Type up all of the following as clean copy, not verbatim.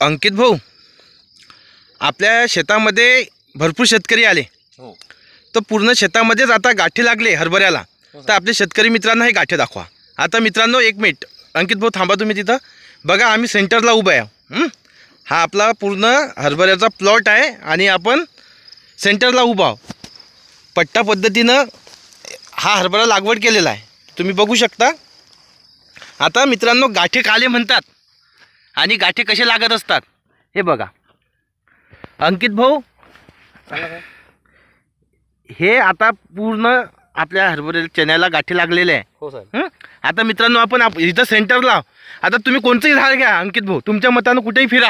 अंकित भाऊ, आपल्या शेतामध्ये भरपूर शेतकरी आले हो. तर पूर्ण शेतामध्येच आता गाठी लागले हरभऱ्याला. तर आपले शेतकरी मित्रांना हे गाठी दाखवा. आता मित्रांनो, एक मिनिट अंकित भाऊ थांबा तुम्ही तिथं. बघा, आम्ही सेंटरला उभा आहे. हा आपला पूर्ण हरभऱ्याचा प्लॉट आहे आणि आपण सेंटरला उभा आहोत. पट्टा पद्धतीनं हा हरभरा लागवड केलेला आहे, तुम्ही बघू शकता. आता मित्रांनो, गाठी काले म्हणतात आणि गाठी कसे लागत असतात हे बघा. अंकित भाऊ, हे आता पूर्ण आपल्या हरभऱ्या चण्याला गाठी लागलेले आहे. हो साहेब. आता मित्रांनो, आपण इथं सेंटरला. आता तुम्ही कोणतंही झाड घ्या अंकित भाऊ, तुमच्या मतानं कुठेही फिरा,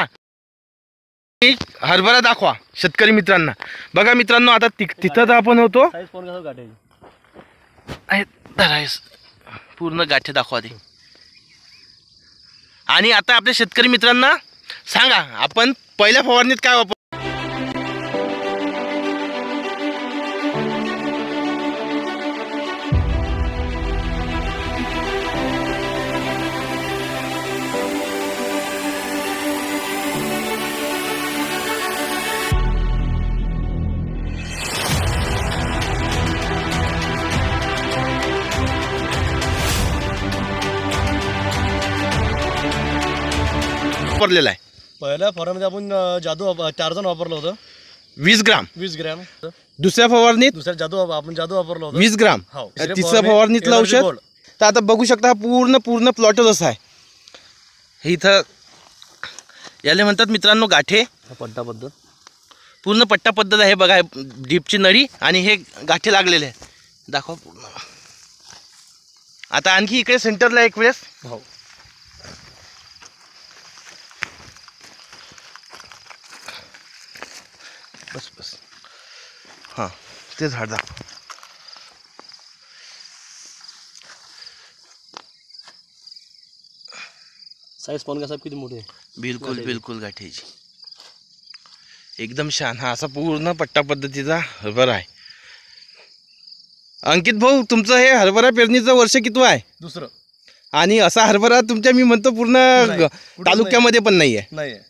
हरभरा दाखवा शेतकरी मित्रांना. बघा मित्रांनो, आता तिथं तर आपण होतो. पूर्ण गाठी दाखवा ते. आणि आता आपल्या शेतकरी मित्रांना सांगा, आपण पहिल्या फवारणीत काय वापर. वापरलेला आहे. पहिल्या फवारणीत आपण जादू टार्झन वापरलं होतं 20 ग्राम. 20 ग्रॅम. दुसऱ्या फवारणीत दुसऱ्या जादू वापरलं होतं 20 ग्राम. हो. तिसऱ्या फवारणीतलं औषध. तर आता बघू शकता, पूर्ण प्लॉटच असा आहे. हे इथं याला म्हणतात मित्रांनो गाठे. पट्टा पद्धत, पूर्ण पट्टा पद्धत आहे. बघा, डीपची नळी आणि हे गाठी लागलेले आहे. दाखवा पूर्ण. आता आणखी इकडे सेंटरला एक वेळेस. हो. बस. हां, ते झाड दाखव. साईज पाहून का साहेब किती मोठी आहे. बिलकुल गाठीची एकदम छान. हा असा पूर्ण पट्टा पद्धतीचा हरभरा आहे. अंकित भाऊ, तुमचं हे हरभरा पेरणीचं वर्ष कितवं आहे? दुसरं. आणि असा हरभरा तुमच्या मी म्हणतो पूर्ण तालुक्यामध्ये पण नाही आहे.